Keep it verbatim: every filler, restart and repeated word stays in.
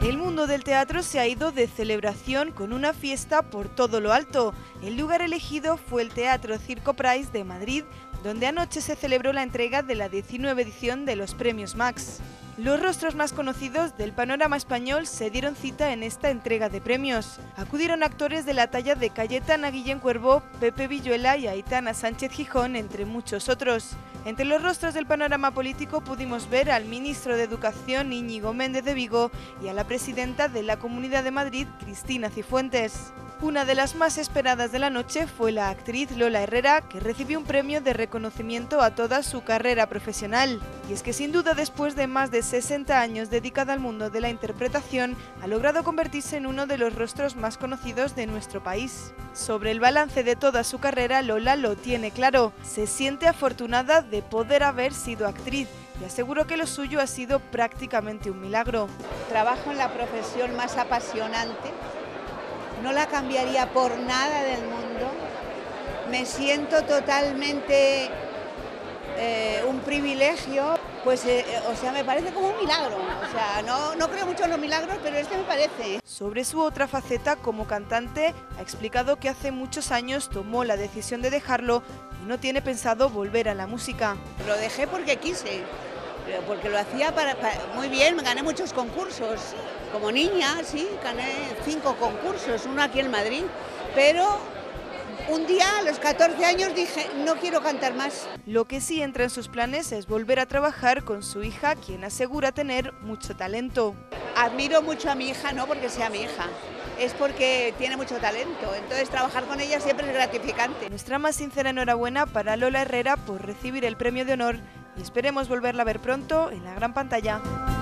El mundo del teatro se ha ido de celebración con una fiesta por todo lo alto. El lugar elegido fue el Teatro Circo Price de Madrid, donde anoche se celebró la entrega de la diecinueva edición de los Premios Max. Los rostros más conocidos del panorama español se dieron cita en esta entrega de premios. Acudieron actores de la talla de Cayetana Guillén Cuervo, Pepe Villuela y Aitana Sánchez Gijón, entre muchos otros. Entre los rostros del panorama político pudimos ver al ministro de Educación, Íñigo Méndez de Vigo, y a la presidenta de la Comunidad de Madrid, Cristina Cifuentes. Una de las más esperadas de la noche fue la actriz Lola Herrera, que recibió un premio de reconocimiento a toda su carrera profesional. Y es que sin duda, después de más de sesenta años dedicada al mundo de la interpretación, ha logrado convertirse en uno de los rostros más conocidos de nuestro país. Sobre el balance de toda su carrera, Lola lo tiene claro. Se siente afortunada de poder haber sido actriz y aseguró que lo suyo ha sido prácticamente un milagro. Trabajo en la profesión más apasionante. No la cambiaría por nada del mundo. Me siento totalmente eh, un privilegio, pues, eh, o sea, me parece como un milagro. O sea, no, no creo mucho en los milagros, pero este me parece. Sobre su otra faceta como cantante, ha explicado que hace muchos años tomó la decisión de dejarlo y no tiene pensado volver a la música. Lo dejé porque quise, porque lo hacía para, para, muy bien, me gané muchos concursos. Como niña, sí, gané cinco concursos, uno aquí en Madrid, pero un día a los catorce años dije, no quiero cantar más. Lo que sí entra en sus planes es volver a trabajar con su hija, quien asegura tener mucho talento. Admiro mucho a mi hija, no porque sea mi hija, es porque tiene mucho talento, entonces trabajar con ella siempre es gratificante. Nuestra más sincera enhorabuena para Lola Herrera por recibir el premio de honor y esperemos volverla a ver pronto en la gran pantalla.